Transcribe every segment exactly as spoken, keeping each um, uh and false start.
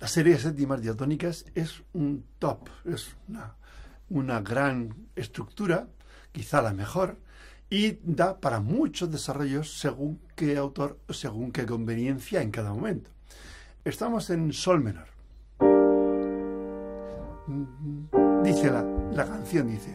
La serie de séptimas diatónicas es un top, es una, una gran estructura, quizá la mejor, y da para muchos desarrollos según qué autor, según qué conveniencia en cada momento. Estamos en sol menor. Dice la, la canción, dice...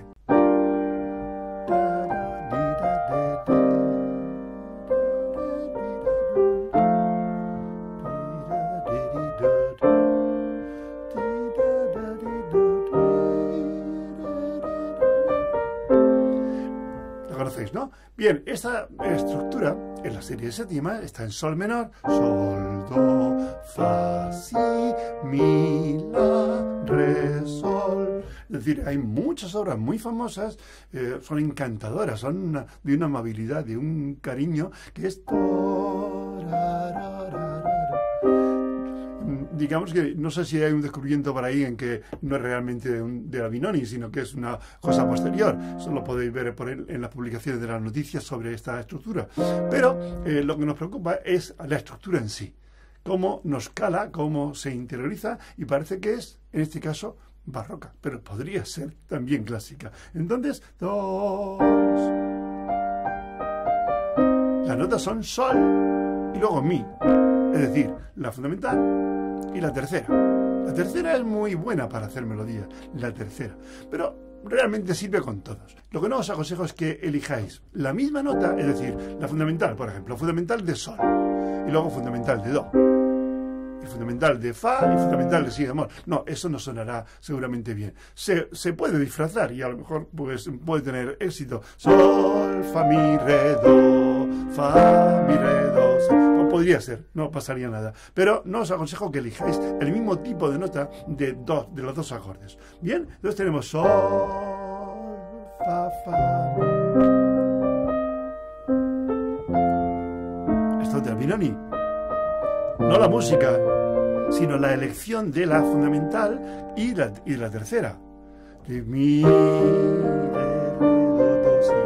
¿Conocéis, no? Bien, esta estructura en la serie de séptimas está en sol menor, sol, do, fa, si, mi, la, re, sol. Es decir, hay muchas obras muy famosas, eh, son encantadoras, son una, de una amabilidad, de un cariño que es... Digamos que no sé si hay un descubrimiento por ahí en que no es realmente de, un, de la Binoni, sino que es una cosa posterior. Eso lo podéis ver por el, en las publicaciones de las noticias sobre esta estructura. Pero eh, lo que nos preocupa es la estructura en sí. Cómo nos cala, cómo se interioriza, y parece que es, en este caso, barroca. Pero podría ser también clásica. Entonces, dos. Las notas son sol y luego mi. Es decir, la fundamental y la tercera. La tercera es muy buena para hacer melodía, la tercera. Pero realmente sirve con todos. Lo que no os aconsejo es que elijáis la misma nota, es decir, la fundamental, por ejemplo, fundamental de sol, y luego fundamental de do, y fundamental de fa, y fundamental de si bemol. No, eso no sonará seguramente bien. Se, se puede disfrazar y a lo mejor pues, puede tener éxito. Sol, fa, mi, re, do, fa, mi, re, do. Podría ser, no pasaría nada. Pero no os aconsejo que elijáis el mismo tipo de nota de, dos, de los dos acordes. Bien, entonces tenemos sol, fa, fa. Esto es de Binoni. No la música, sino la elección de la fundamental y la, y la tercera. De mi, re, re, do, si,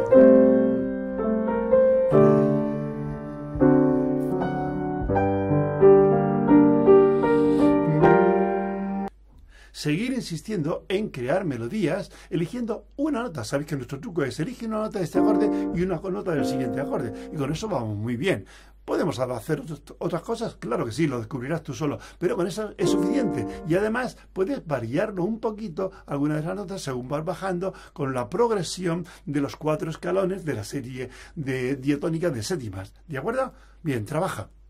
seguir insistiendo en crear melodías eligiendo una nota. Sabéis que nuestro truco es elige una nota de este acorde y una nota del siguiente acorde. Y con eso vamos muy bien. ¿Podemos hacer otras cosas? Claro que sí, lo descubrirás tú solo. Pero con eso es suficiente. Y además puedes variarlo un poquito, algunas de las notas, según vas bajando, con la progresión de los cuatro escalones de la serie de diatónica de séptimas. ¿De acuerdo? Bien, trabaja.